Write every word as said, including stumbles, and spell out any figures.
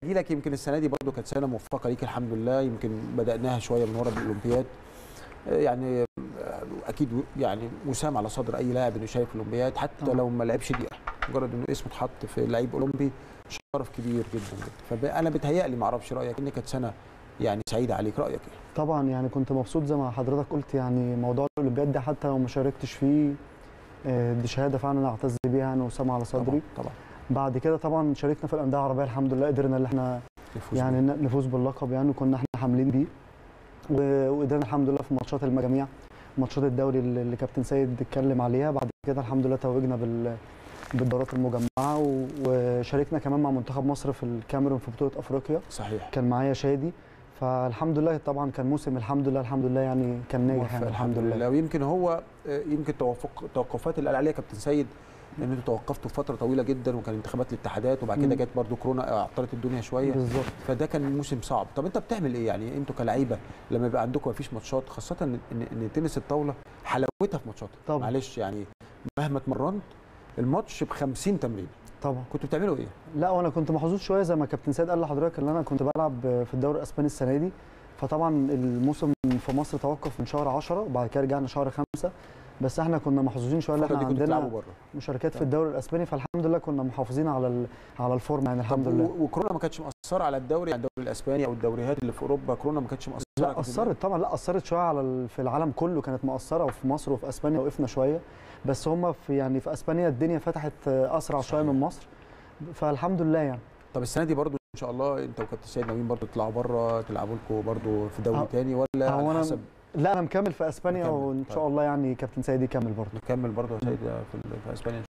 اجي لك يمكن السنه دي برضو كانت سنه موفقه ليك الحمد لله، يمكن بداناها شويه من ورا بالاولمبياد. يعني اكيد يعني وسام على صدر اي لاعب انه شايف الاولمبياد حتى طبعا. لو ما لعبش دقيقه، مجرد انه اسمه اتحط في لعيب اولمبي شرف كبير جدا جدا. فانا بتهيألي ما اعرفش رايك ان كانت سنه يعني سعيده عليك، رايك ايه؟ طبعا يعني كنت مبسوط زي ما حضرتك قلت، يعني موضوع الاولمبياد ده حتى لو ما شاركتش فيه آه، دي شهاده فعلا اعتز بيها انا وسام على صدري. طبعا طبعا. بعد كده طبعا شاركنا في الانديه العربيه الحمد لله، قدرنا ان احنا نفوز يعني بيه. نفوز باللقب يعني، وكنا احنا حاملين بيه، وقدرنا الحمد لله في ماتشات المجاميع، ماتشات الدوري اللي كابتن سيد اتكلم عليها. بعد كده الحمد لله توجنا بال بالدورات المجمعه، وشاركنا كمان مع منتخب مصر في الكاميرون في بطوله افريقيا. صحيح. كان معايا شادي، فالحمد لله طبعا كان موسم الحمد لله الحمد لله يعني كان ناجح يعني الحمد لله. ويمكن هو يمكن توافق توقفات اللي قال عليها كابتن سيد ان انتوا توقفتوا فتره طويله جدا، وكان انتخابات الاتحادات، وبعد كده جت برضو كورونا عطلت الدنيا شويه بالظبط. فده كان موسم صعب. طب انت بتعمل ايه يعني انتوا كلاعيبه لما يبقى عندكم ما فيش ماتشات، خاصه ان ان تنس الطاوله حلاوتها في ماتشاتها، معلش يعني مهما اتمرنت الماتش ب خمسين تمرين طبعا. كنتوا بتعملوا ايه؟ لا وانا كنت محظوظ شويه زي ما كابتن سيد قال لحضرتك ان انا كنت بلعب في الدوري الاسباني السنه دي، فطبعا الموسم في مصر توقف من شهر عشرة وبعد كده رجعنا شهر خمسة، بس احنا كنا محظوظين شويه ان احنا عندنا مشاركات في الدوري الاسباني، فالحمد لله كنا محافظين على على الفورم يعني الحمد لله. وكورونا ما كانتش مأثره على الدوري، يعني الدوري الاسباني او الدوريات اللي في اوروبا كورونا ما كانتش مأثره؟ لا اثرت طبعا، لا اثرت شويه على في العالم كله كانت مأثره، وفي مصر وفي اسبانيا وقفنا شويه، بس هم في يعني في اسبانيا الدنا فتحت اسرع شويه من مصر، فالحمد لله يعني. طب السنه دي برضو ان شاء الله انت وكابتن سيد ناويين برضو تطلعوا بره تلعبوا لكم برضو في دوري ثاني ولا على حسب؟ لا انا مكمل في اسبانيا، وان شاء الله يعني كابتن سيد يكمل برضه. نكمل برضه يا سيد في, في اسبانيا.